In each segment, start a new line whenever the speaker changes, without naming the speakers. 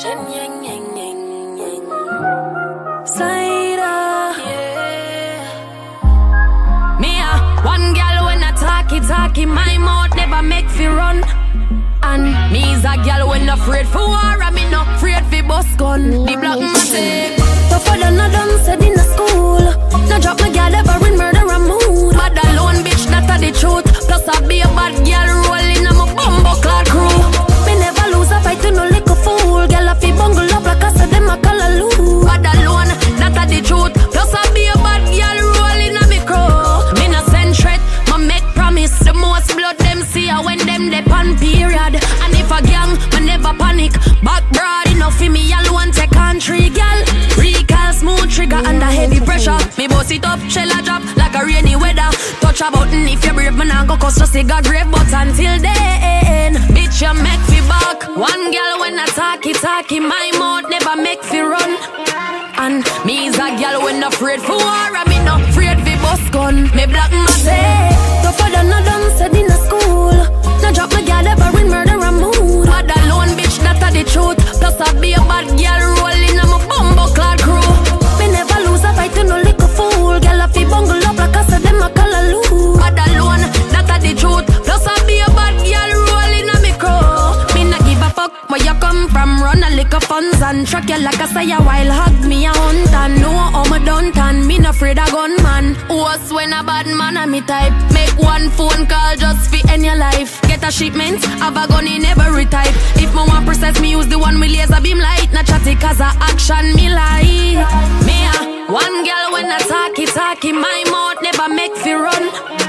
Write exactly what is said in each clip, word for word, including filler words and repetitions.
Me a one girl when I talky talky, my mouth never make fi run. And me's a girl when afraid for war, and me no afraid fi bust gun. The black matic tougher than a done said in a school. No drop my girl ever in murder and mood. Bad alone bitch, that a the truth. Plus I be a bad girl rolling on my bumbo clad crew. Me never lose a fight to no little fool. Girl I fi bungle up like I said them a call a loo. Bad alone, that a the truth. Plus I be a bad girl rolling on me crew. Me no send threat, ma make promise. The most blood them see a when them dey pan period. And if a gang, ma never panic. Back broad enough for me alone take country girl. Recall smooth trigger under heavy pressure. Me boss it up, shell a drop like a rainy weather. Touch a button if you brave, man, I go cause just a grave. But until then, bitch, you make fi back. One girl when I talky talky, my mouth never make fi run. And me is a girl when afraid for war, and me no afraid fi bust gun. Me black matic tougher than a done said in a school. No drop my girl ever in murder and mood. Bad alone bitch, that a the truth. Plus I be a bad girl rolling on my bumbo clad crew. Me never lose a fight to no little fool. Girl I fi bungle up like I said them a call a loo. Bad alone, that a the truth. Plus I be a bad girl rolling on me crew. Me not give a fuck where you come from. Run a lick of funds and track you like I say a while. Hug me a hunt and know how me done tan. Me no afraid of gunman. What's when a bad man a me type? Make one phone call just fi end your life. Get a shipment, have a gun in every type. If me want process, me use the one with laser beam light. Not chatty cause a action me like. Me a one girl when I talky talky, my mouth never make fi run.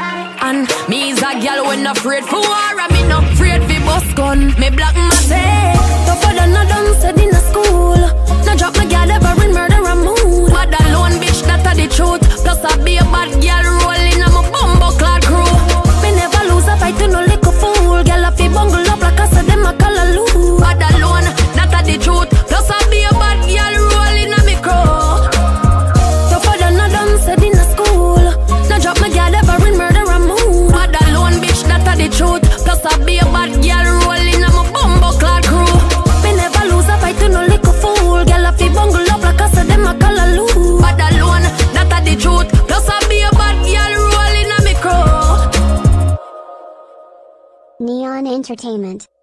And me is a girl when afraid for war, and me no afraid fi bust gun. Me black matic tougher than a done said in a school. No drop my girl ever in murder and mood. Bad alone bitch, that a the truth. Plus I be a bad girl rolling on my bumbo clad crew. Me never lose a fight to no little fool. Girl I fi bungle up like I said them a call a loo. Bad alone, that a the truth. Plus I be a bad girl rolling on me crew. Tougher than a done said in a school. No drop my girl ever in murder and mood. Bad alone bitch, that a the truth. Plus I be a bad girl rolling on my bumbo clad crew. Me never lose a fight to no little fool. Girl I fi bungle up like I said them a call a loo. Bad alone, that a the truth. Plus I be a bad girl rolling on me crew.
Neon Entertainment.